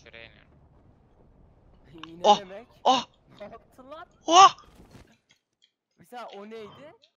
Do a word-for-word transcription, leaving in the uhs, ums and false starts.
Şuraya iniyorum. Yine Oh! demek. Oh! Ne yaptın lan? Oh! Mesela o neydi?